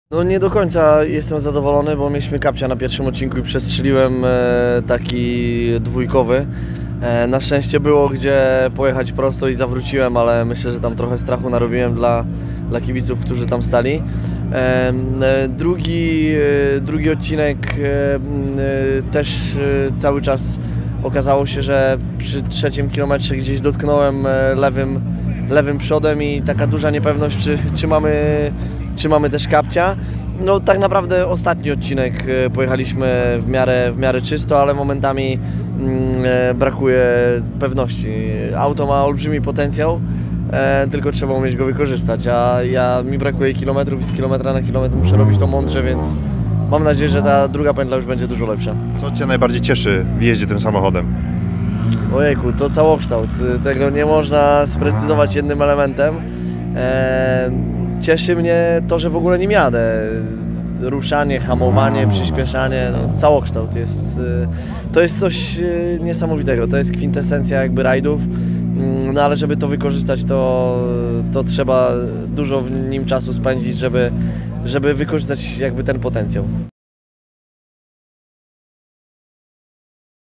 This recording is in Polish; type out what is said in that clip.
No nie do końca jestem zadowolony, bo mieliśmy kapcia na pierwszym odcinku i przestrzeliłem taki dwójkowy. Na szczęście było gdzie pojechać prosto i zawróciłem, ale myślę, że tam trochę strachu narobiłem dla kibiców, którzy tam stali. Drugi odcinek też cały czas okazało się, że przy trzecim kilometrze gdzieś dotknąłem lewym przodem i taka duża niepewność, czy mamy też kapcia. No tak naprawdę ostatni odcinek pojechaliśmy w miarę czysto, ale momentami brakuje pewności. Auto ma olbrzymi potencjał, tylko trzeba umieć go wykorzystać, a mi brakuje kilometrów i z kilometra na kilometr muszę robić to mądrze, więc mam nadzieję, że ta druga pętla już będzie dużo lepsza. Co Cię najbardziej cieszy w jeździe tym samochodem? Ojejku, to całokształt. Tego nie można sprecyzować jednym elementem. Cieszy mnie to, że w ogóle nim jadę. Ruszanie, hamowanie, przyspieszanie, no, całokształt jest. To jest coś niesamowitego. To jest kwintesencja jakby rajdów. No ale żeby to wykorzystać, to trzeba dużo w nim czasu spędzić, żeby wykorzystać jakby ten potencjał.